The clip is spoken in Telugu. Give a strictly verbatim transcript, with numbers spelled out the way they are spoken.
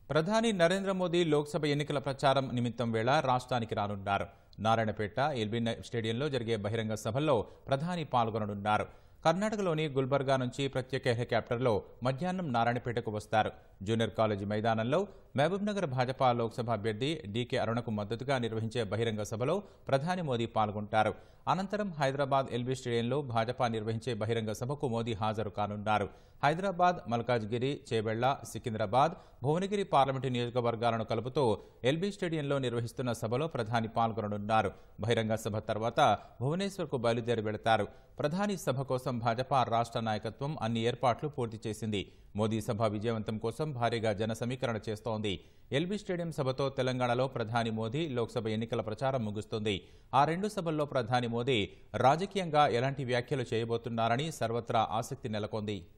ప్రధాని నరేంద్ర మోదీ లోక్సభ ఎన్నికల ప్రచారం నిమిత్తం వేళ రాష్ట్రానికి రానున్నారు. నారాయణపేట ఎల్బీ స్టేడియంలో జరిగే బహిరంగ సభల్లో ప్రధాని పాల్గొననున్నారు. కర్ణాటకలోని గుల్బర్గా నుంచి ప్రత్యేక హెలికాప్టర్లో మధ్యాహ్నం నారాయణపేటకు వస్తారు. జూనియర్ కాలేజీ మైదానంలో మహబూబ్నగర్ భాజపా లోక్సభ అభ్యర్థి డీకే అరుణకు మద్దతుగా నిర్వహించే బహిరంగ సభలో ప్రధాని మోదీ పాల్గొంటారు. అనంతరం హైదరాబాద్ ఎల్బీ స్టేడియంలో భాజపా నిర్వహించే బహిరంగ సభకు మోదీ హాజరు కానున్నారు. హైదరాబాద్, మల్కాజ్గిరి, చేవెళ్ల, సికింద్రాబాద్, భువనగిరి పార్లమెంటు నియోజకవర్గాలను కలుపుతూ ఎల్బీ స్టేడియంలో నిర్వహిస్తున్న సభలో ప్రధాని పాల్గొననున్నారు. బహిరంగ సభ తర్వాత భువనేశ్వర్కు బయలుదేరి వెళతారు. ప్రధాని సభ కోసం భాజపా రాష్ట్ర నాయకత్వం అన్ని ఏర్పాట్లు పూర్తి చేసింది. మోదీ సభ విజయవంతం కోసం భారీగా జన సమీకరణ చేస్తోంది. ఎల్బీ స్టేడియం సభతో తెలంగాణలో ప్రధాని మోదీ లోక్సభ ఎన్నికల ప్రచారం ముగుస్తుంది. ఆ రెండు సభల్లో ప్రధాని మోదీ రాజకీయంగా ఎలాంటి వ్యాఖ్యలు చేయబోతున్నారని సర్వత్రా ఆసక్తి నెలకొంది.